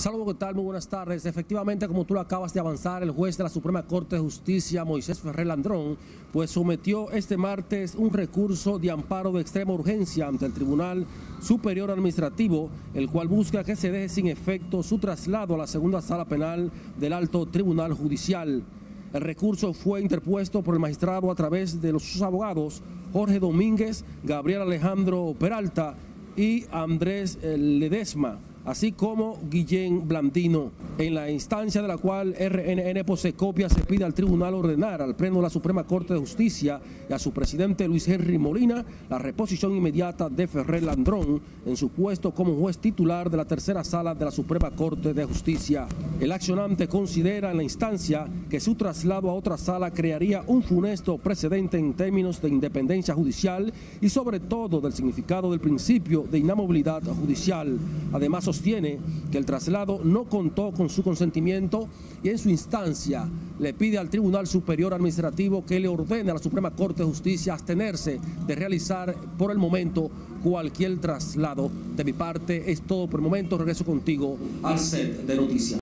Saludos, ¿qué tal? Muy buenas tardes. Efectivamente, como tú lo acabas de avanzar, el juez de la Suprema Corte de Justicia, Moisés Ferrer Landrón, pues sometió este martes un recurso de amparo de extrema urgencia ante el Tribunal Superior Administrativo, el cual busca que se deje sin efecto su traslado a la segunda sala penal del Alto Tribunal Judicial. El recurso fue interpuesto por el magistrado a través de sus abogados Jorge Domínguez, Gabriel Alejandro Peralta y Andrés Ledesma, así como Guillén Blandino, en la instancia de la cual RNN posee copia, se pide al tribunal ordenar al Pleno de la Suprema Corte de Justicia y a su presidente Luis Henry Molina la reposición inmediata de Ferrer Landrón en su puesto como juez titular de la tercera sala de la Suprema Corte de Justicia. El accionante considera en la instancia que su traslado a otra sala crearía un funesto precedente en términos de independencia judicial y sobre todo del significado del principio de inamovilidad judicial. Además, sostiene que el traslado no contó con su consentimiento y en su instancia le pide al Tribunal Superior Administrativo que le ordene a la Suprema Corte de Justicia abstenerse de realizar por el momento cualquier traslado. De mi parte es todo por el momento. Regreso contigo al set de noticias.